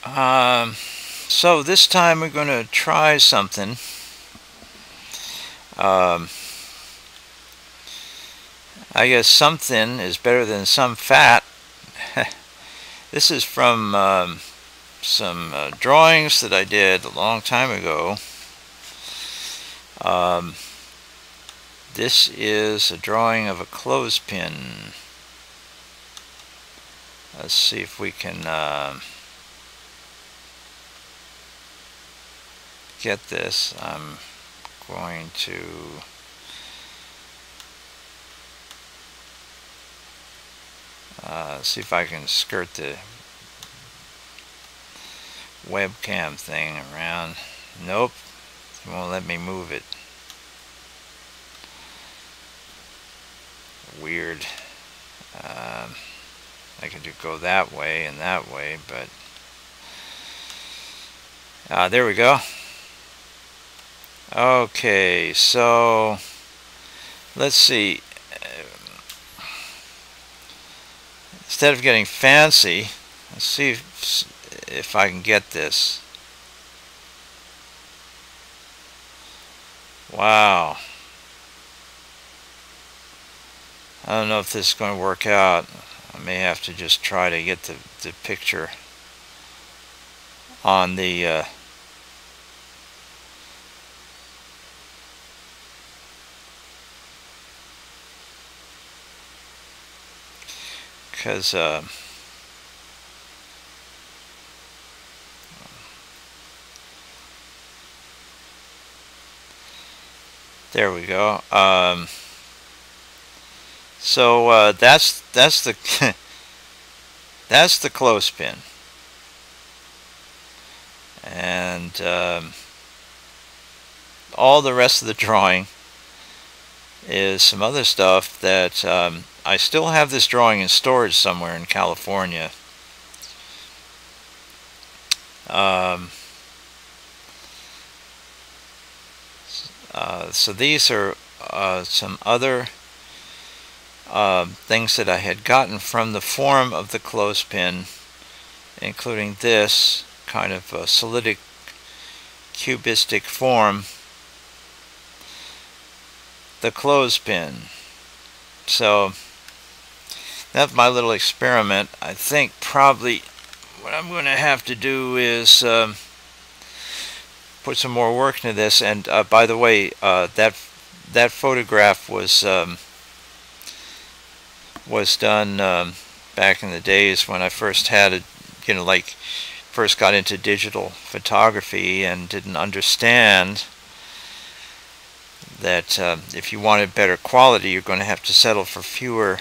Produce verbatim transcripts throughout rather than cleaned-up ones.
Um, so this time we're going to try something. Um, I guess something is better than some fat. This is from um, some uh, drawings that I did a long time ago. Um, this is a drawing of a clothespin. Let's see if we can uh, get this. I'm going to uh, see if I can skirt the webcam thing around. Nope, it won't let me move it. Weird. Um, I could do go that way and that way, but uh, there we go. Okay, so let's see. Instead of getting fancy, let's see if, if I can get this. Wow. I don't know if this is going to work out. I may have to just try to get the, the picture on the uh, because uh, there we go. Um, so uh, that's that's the that's the clothespin, and um, all the rest of the drawing is some other stuff that um, I still have this drawing in storage somewhere in California. Um, uh, so these are uh, some other uh, things that I had gotten from the form of the clothespin, including this kind of a solidic cubistic form, the clothespin. So that's my little experiment. I think probably what I'm going to have to do is um, put some more work into this. And uh, by the way, uh, that that photograph was um, was done um, back in the days when I first had a, you know, like first got into digital photography and didn't understand that uh, if you wanted better quality, you're going to have to settle for fewer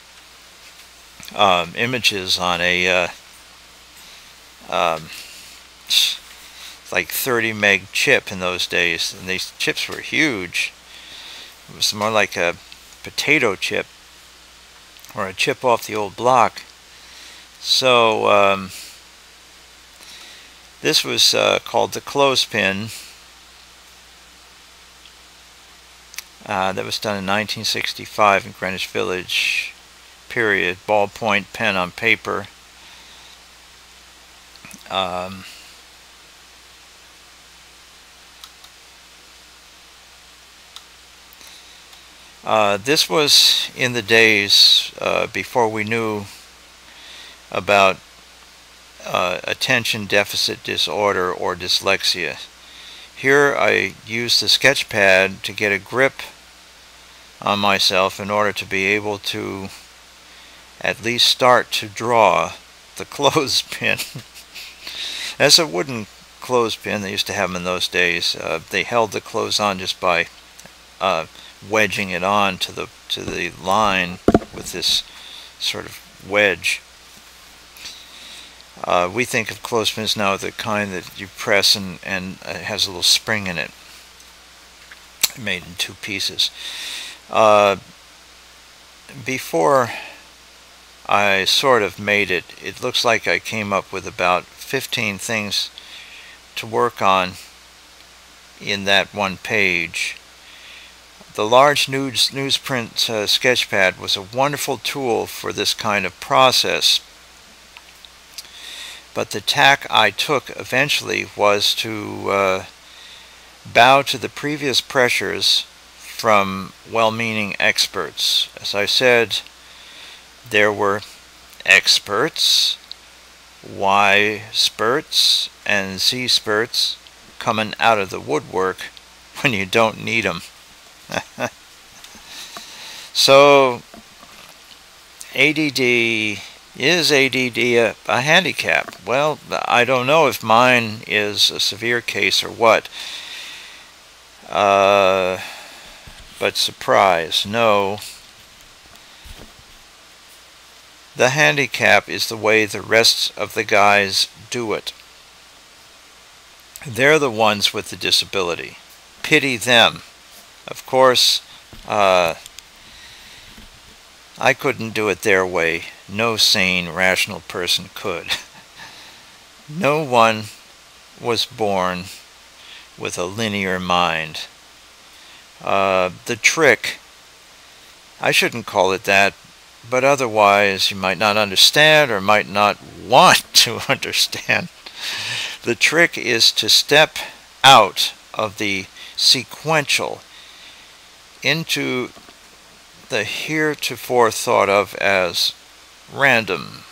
um, images on a uh, um, like thirty meg chip in those days, and these chips were huge. It was more like a potato chip or a chip off the old block. So um, this was uh, called the Clothespin. Uh, that was done in nineteen sixty-five in Greenwich Village Period. Ballpoint pen on paper. Um, uh, this was in the days uh, before we knew about uh, attention deficit disorder or dyslexia. Here I used the sketch pad to get a grip on myself in order to be able to at least start to draw the clothespin. That's a wooden clothespin. They used to have them in those days. Uh, they held the clothes on just by uh, wedging it on to the to the line with this sort of wedge. Uh, we think of clothespins now the kind that you press and, and it has a little spring in it, made in two pieces. Uh, before I sort of made it, it looks like I came up with about fifteen things to work on in that one page. The large news, newsprint uh, sketchpad was a wonderful tool for this kind of process. But the tack I took eventually was to uh, bow to the previous pressures from well-meaning experts. As I said, there were experts, whysperts, and zeesperts coming out of the woodwork when you don't need them. So, A D D, is A D D a, a handicap? Well, I don't know if mine is a severe case or what. Uh, but surprise, no. The handicap is the way the rest of the guys do it. They're the ones with the disability. Pity them. Of course, uh, I couldn't do it their way. No sane, rational person could. No one was born with a linear mind. Uh, the trick, I shouldn't call it that, but otherwise you might not understand or might not want to understand. The trick is to step out of the sequential into the heretofore thought of as random.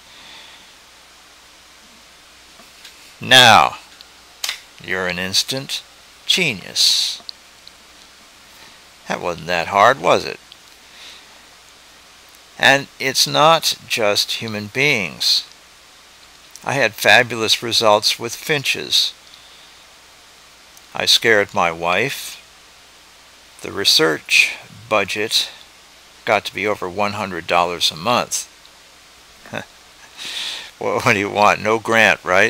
Now, you're an instant genius. That wasn't that hard, was it? And it's not just human beings. I had fabulous results with finches. I scared my wife. The research budget got to be over one hundred dollars a month. Well, what do you want? No grant, right?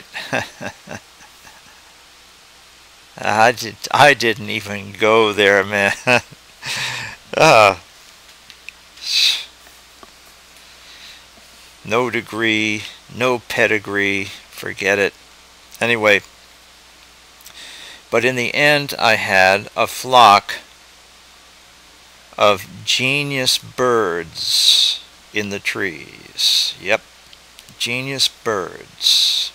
I, did, I didn't even go there, man. uh, no degree, no pedigree, forget it. Anyway, but in the end I had a flock of genius birds in the trees. Yep, genius birds.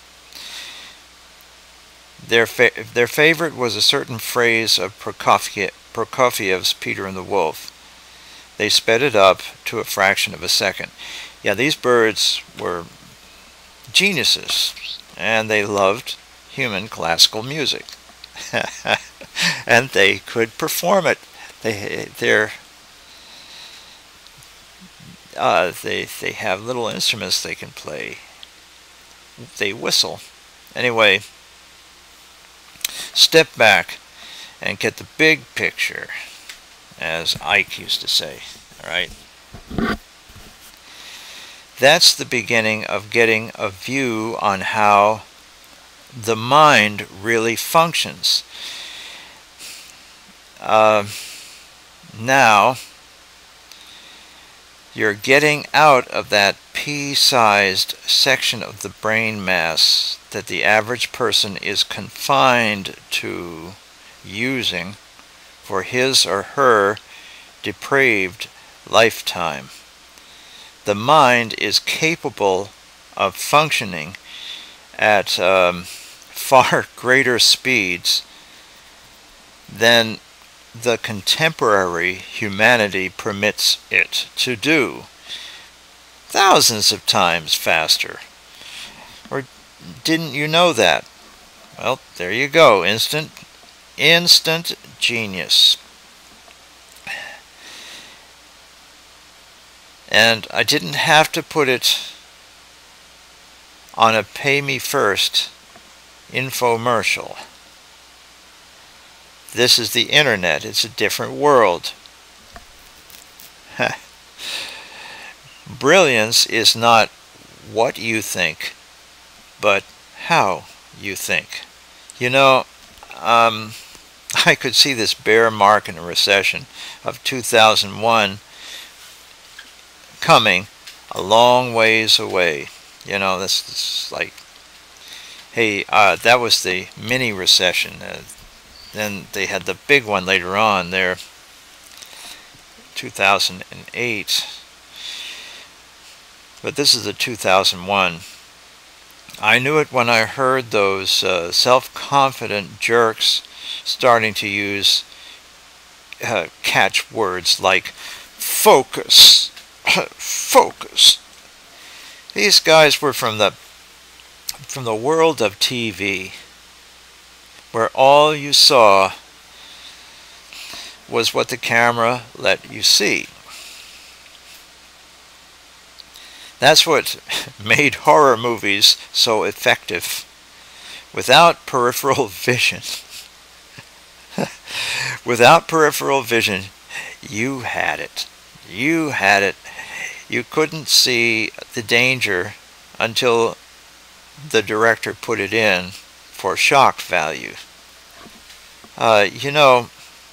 Their, fa their favorite was a certain phrase of Prokofiev Prokofiev's Peter and the Wolf. They sped it up to a fraction of a second. Yeah, these birds were geniuses, and they loved human classical music. And they could perform it. They, they're, uh, they, they have little instruments they can play. They whistle. Anyway, step back and get the big picture, as Ike used to say. All right? That's the beginning of getting a view on how the mind really functions. Uh, now, you're getting out of that pea-sized section of the brain mass that the average person is confined to using for his or her depraved lifetime. The mind is capable of functioning at um, far greater speeds than the contemporary humanity permits it to do. Thousands of times faster. Or didn't you know that? Well, there you go. Instant, instant genius. And I didn't have to put it on a pay me first infomercial. This is the internet. It's a different world. Brilliance is not what you think, but how you think. You know, um, I could see this bear mark in a recession of two thousand one coming a long ways away. You know, this, this like, hey, uh, that was the mini recession. Uh, then they had the big one later on there, two thousand eight. But this is the two thousand one. I knew it when I heard those uh, self-confident jerks starting to use uh, catchwords like focus, focus. These guys were from the from the world of T V, where all you saw was what the camera let you see. That's what made horror movies so effective. Without peripheral vision, without peripheral vision, you had it. You had it. You couldn't see the danger until the director put it in for shock value. Uh, you know,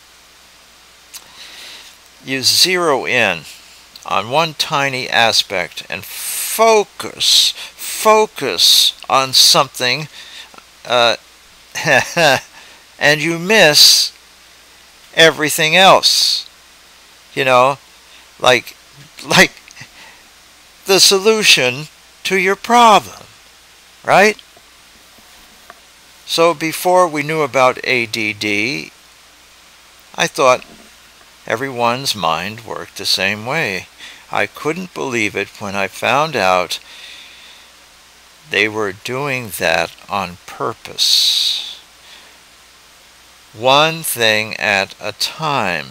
you zero in on one tiny aspect and focus, focus on something, uh, and you miss everything else. You know, like, like the solution to your problem, right? So before we knew about A D D, I thought everyone's mind worked the same way. I couldn't believe it when I found out they were doing that on purpose. One thing at a time.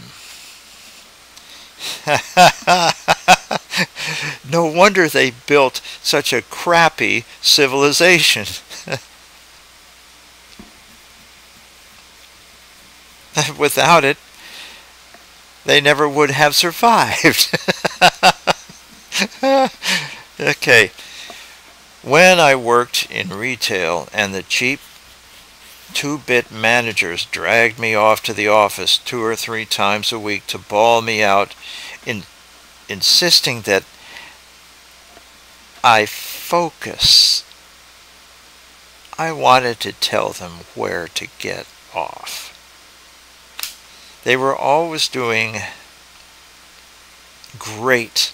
No wonder they built such a crappy civilization. Without it, they never would have survived. Okay. When I worked in retail and the cheap two-bit managers dragged me off to the office two or three times a week to bawl me out, in, insisting that I focus, I wanted to tell them where to get off. They were always doing great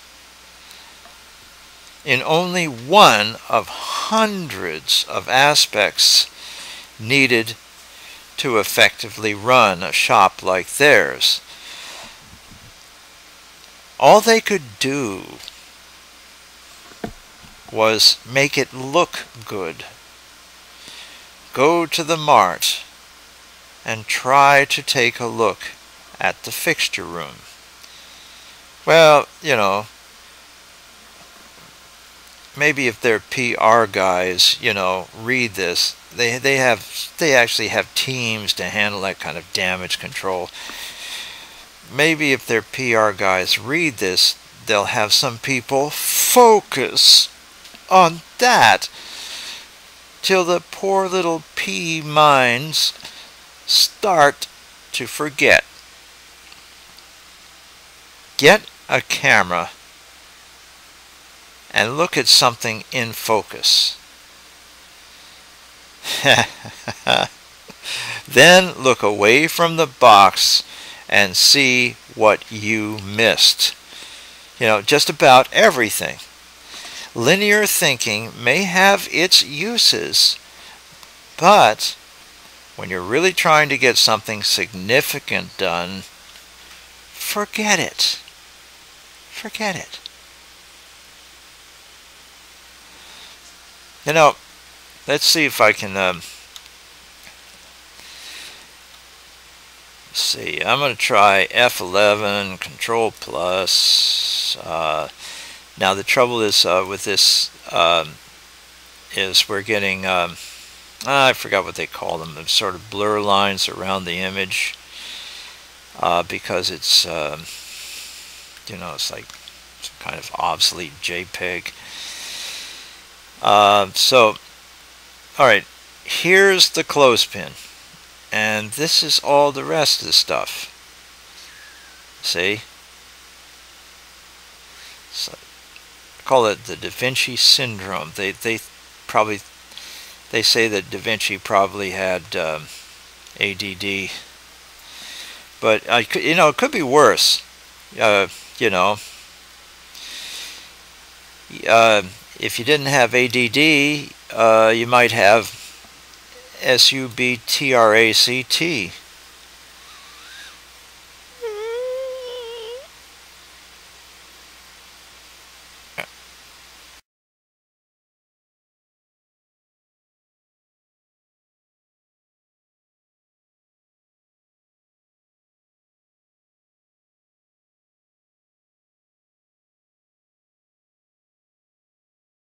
in only one of hundreds of aspects needed to effectively run a shop like theirs. All they could do was make it look good. Go to the mart and try to take a look at the fixture room. Well, you know, maybe if their P R guys, you know, read this, they they have they actually have teams to handle that kind of damage control. Maybe if their P R guys read this, they'll have some people focus on that till the poor little pea minds start to forget. Get a camera and look at something in focus. Then look away from the box and see what you missed. You know, just about everything. Linear thinking may have its uses, but when you're really trying to get something significant done, forget it. Forget it. You know, let's see if I can, um, see, I'm going to try F eleven, Control Plus. Uh, now the trouble is uh, with this um, is we're getting, um, I forgot what they call them, the sort of blur lines around the image uh, because it's, um, you know, it's like some kind of obsolete JPEG. Uh, so, alright, here's the clothespin, and this is all the rest of the stuff. See? So, I call it the Da Vinci syndrome. They they probably they say that Da Vinci probably had um, A D D, but I could, you know, it could be worse. Uh, you know. Uh, if you didn't have A D D, uh, you might have S U B T R A C T.